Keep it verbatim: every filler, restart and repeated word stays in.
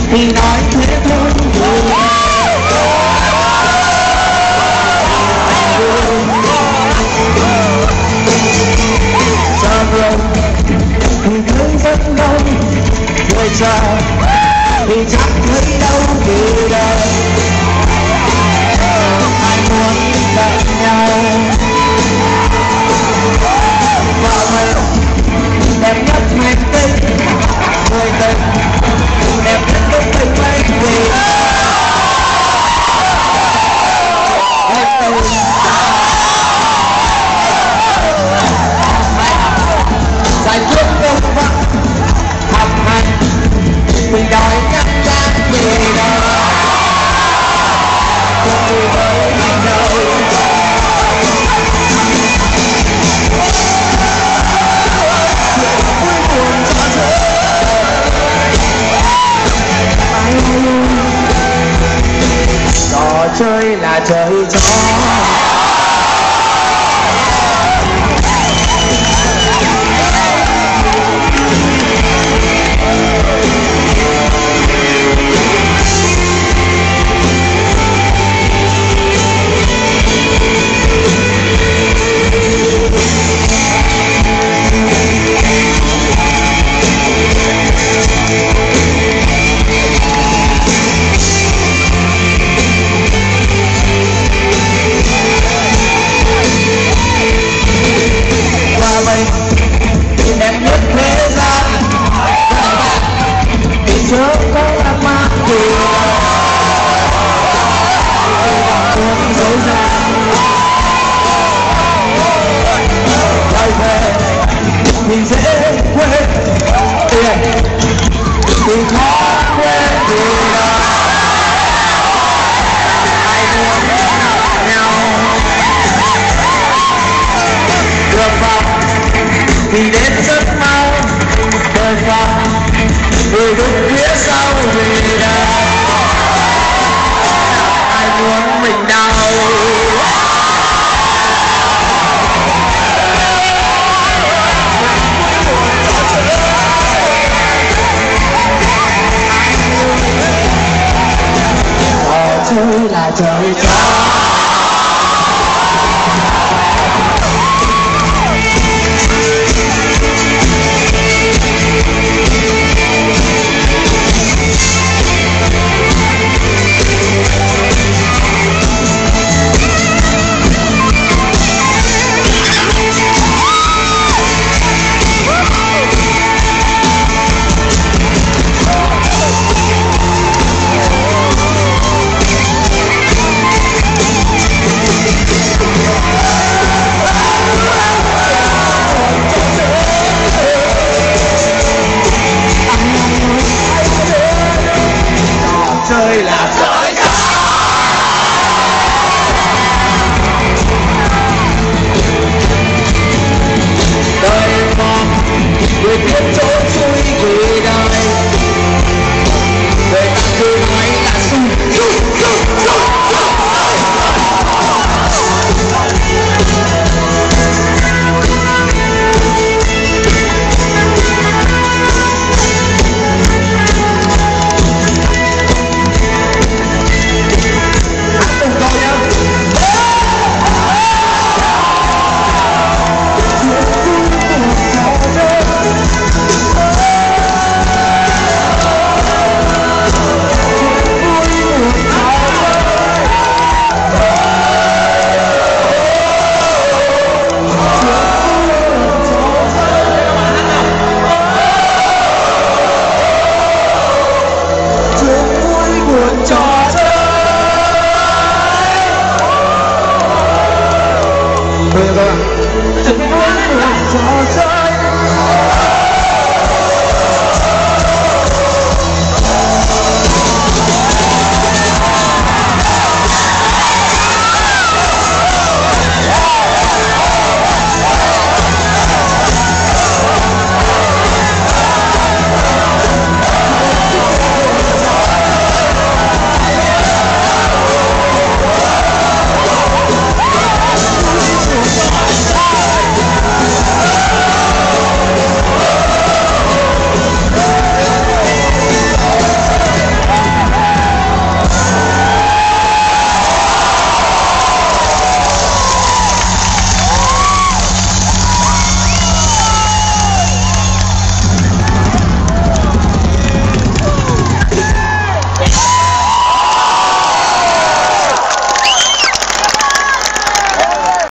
thì nói thế thôi. Giờ rồi thì thấy rất lâu, người chờ thì chẳng thấy đâu từ đời. Ai muốn gặp nhau và mình đẹp nhất hành tinh, người tình đẹp nhất lúc mình mấy vì hết tình. Giải quyết công việc học hành vì đòi nhắc nhắc về đâu không đi với mình đâu. Trò chơi là chơi chó. Đẹp nhất thế gian thì chớ có ác ma gì không dối gian. Quay về thì dễ quên, tiền thì khó quên gì đâu. Ai muốn gặp nhau được vào thì đến rất mau, đời qua người đứng phía sau vì đâu ai muốn mình đau. Trò chơi là chơi chó. Chơi là